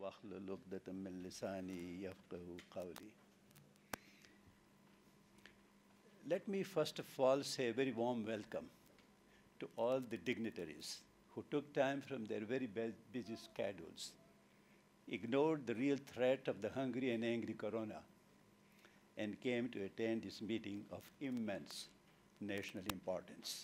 واحلل عقدة من لساني يفقهوا قولي. Let me first of all say a very warm welcome to all the dignitaries who took time from their very busy schedules, ignored the real threat of the hungry and angry corona, and came to attend this meeting of immense national importance.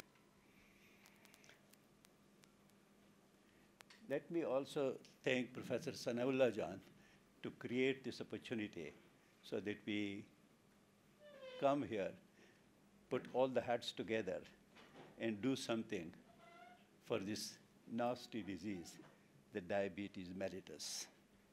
Let me also thank Professor Sanaullah Jan to create this opportunity so that we come here, put all the hats together, and do something for this nasty disease, the diabetes mellitus.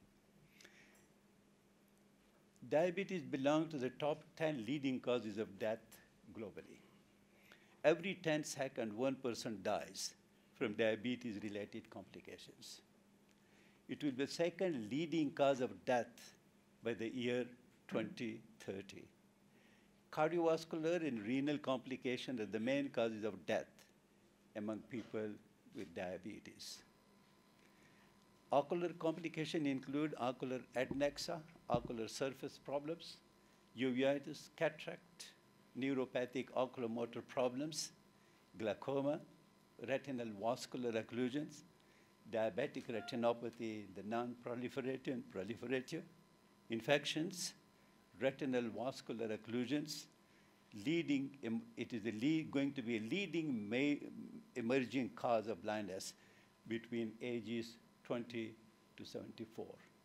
Diabetes belongs to the top 10 leading causes of death globally. Every 10 seconds, one person dies from diabetes-related complications. It will be the second leading cause of death by the year 2030. Cardiovascular and renal complications are the main causes of death among people with diabetes. Ocular complications include ocular adnexa, ocular surface problems, uveitis, cataract, neuropathic oculomotor problems, glaucoma, retinal vascular occlusions, diabetic retinopathy, the non-proliferative and proliferative, infections, retinal vascular occlusions, it is going to be a leading emerging cause of blindness between ages 20 to 74.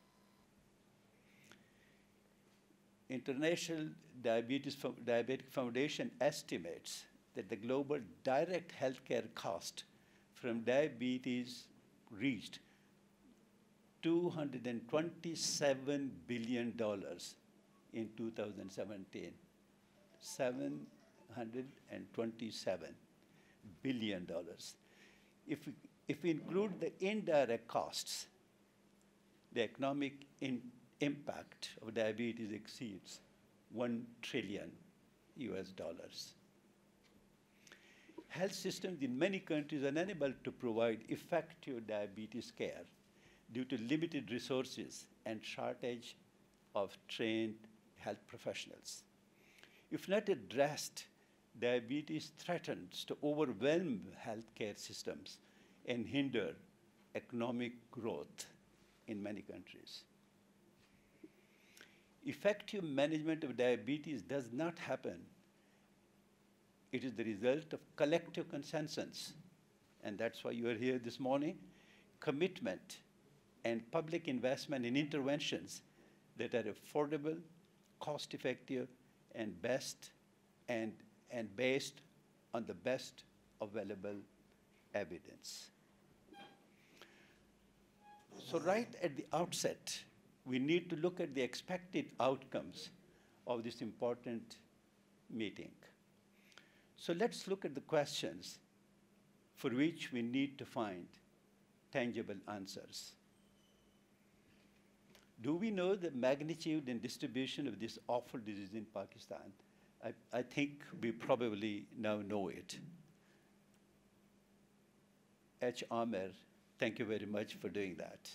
International Diabetic Foundation estimates that the global direct healthcare cost from diabetes reached $227 billion in 2017. $727 billion. If we include the indirect costs, the economic impact of diabetes exceeds $1 trillion US. Health systems in many countries are unable to provide effective diabetes care due to limited resources and shortage of trained health professionals. If not addressed, diabetes threatens to overwhelm healthcare systems and hinder economic growth in many countries. Effective management of diabetes does not happen. It is the result of collective consensus, and that's why you are here this morning, commitment and public investment in interventions that are affordable, cost-effective, and based on the best available evidence. So right at the outset, we need to look at the expected outcomes of this important meeting. So let's look at the questions for which we need to find tangible answers. Do we know the magnitude and distribution of this awful disease in Pakistan? I think we probably now know it. H. Amer, thank you very much for doing that.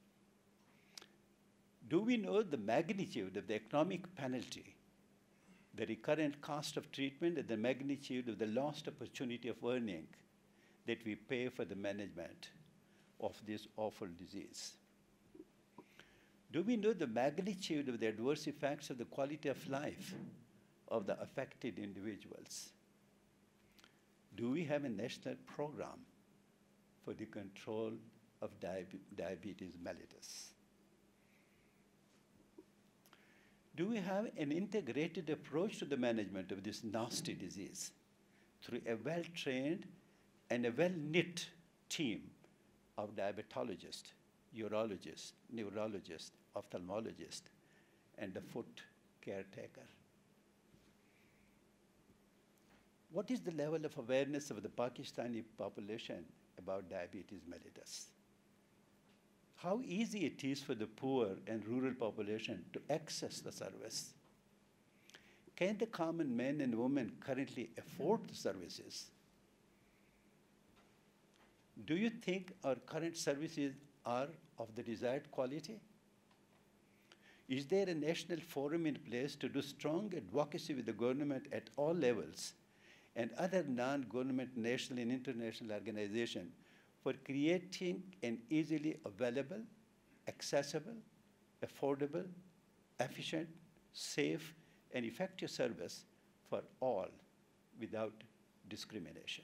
Do we know the magnitude of the economic penalty, the recurrent cost of treatment, and the magnitude of the lost opportunity of earning that we pay for the management of this awful disease? Do we know the magnitude of the adverse effects of the quality of life of the affected individuals? Do we have a national program for the control of diabetes mellitus? Do we have an integrated approach to the management of this nasty disease through a well-trained and a well-knit team of diabetologists, urologists, neurologists, ophthalmologists, and a foot caretaker? What is the level of awareness of the Pakistani population about diabetes mellitus? How easy it is for the poor and rural population to access the service? Can the common men and women currently afford the services? Do you think our current services are of the desired quality? Is there a national forum in place to do strong advocacy with the government at all levels and other non-government national and international organizations for creating an easily available, accessible, affordable, efficient, safe, and effective service for all without discrimination?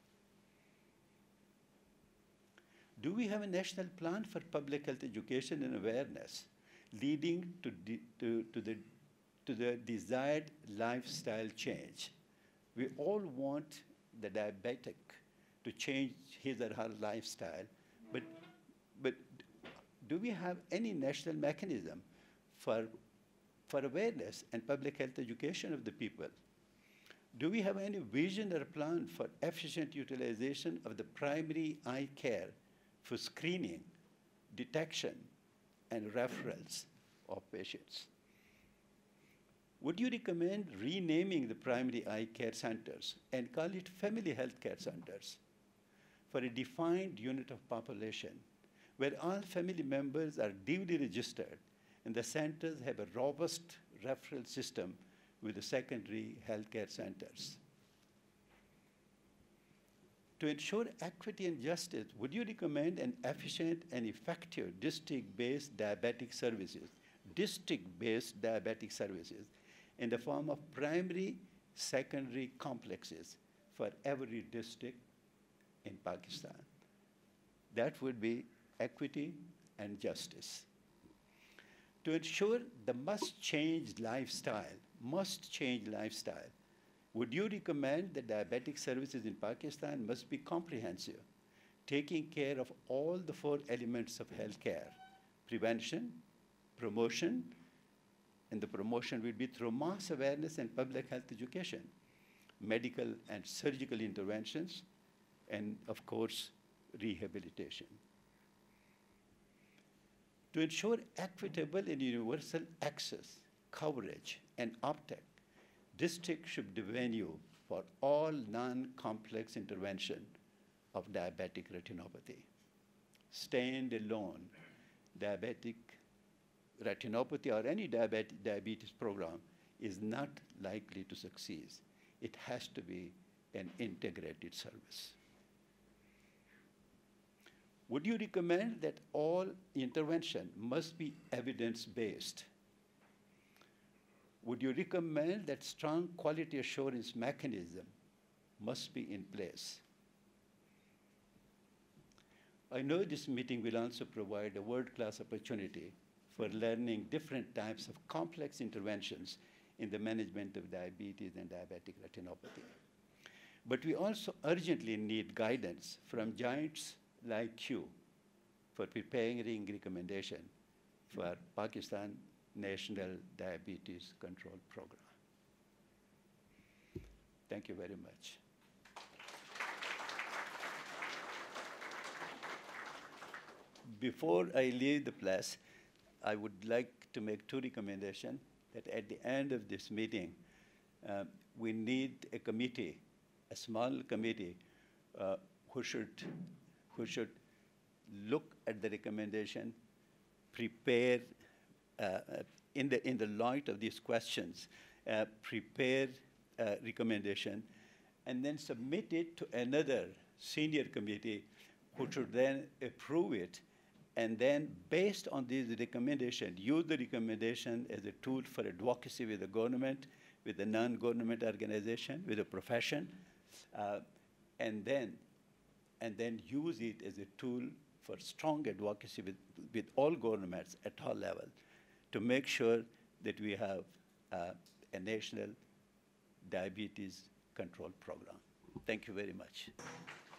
Do we have a national plan for public health education and awareness leading to the desired lifestyle change? We all want the diabetic to change his or her lifestyle, but do we have any national mechanism for awareness and public health education of the people? Do we have any vision or plan for efficient utilization of the primary eye care for screening, detection, and referrals of patients? Would you recommend renaming the primary eye care centers and call it family health care centers for a defined unit of population where all family members are duly registered and the centers have a robust referral system with the secondary healthcare centers? To ensure equity and justice, would you recommend an efficient and effective district-based diabetic services in the form of primary, secondary complexes for every district in Pakistan? That would be equity and justice. To ensure the must-change lifestyle, would you recommend that diabetic services in Pakistan must be comprehensive, taking care of all the 4 elements of healthcare: prevention, promotion, and the promotion will be through mass awareness and public health education, medical and surgical interventions, and of course, rehabilitation. To ensure equitable and universal access, coverage, and uptake, district should be venue for all non-complex intervention of diabetic retinopathy. Stand-alone diabetic retinopathy or any diabetes program is not likely to succeed. It has to be an integrated service. Would you recommend that all intervention must be evidence-based? Would you recommend that strong quality assurance mechanism must be in place? I know this meeting will also provide a world-class opportunity for learning different types of complex interventions in the management of diabetes and diabetic retinopathy. But we also urgently need guidance from giants like you for preparing recommendation for Pakistan National Diabetes Control Program. Thank you very much. Before I leave the place, I would like to make 2 recommendations that at the end of this meeting, we need a committee, a small committee, who should look at the recommendation, prepare, in the light of these questions, prepare a recommendation, and then submit it to another senior committee who should then approve it, and then based on these recommendations, use the recommendation as a tool for advocacy with the government, with the non-government organization, with the profession, and then use it as a tool for strong advocacy with all governments at all levels to make sure that we have a national diabetes control program. Thank you very much.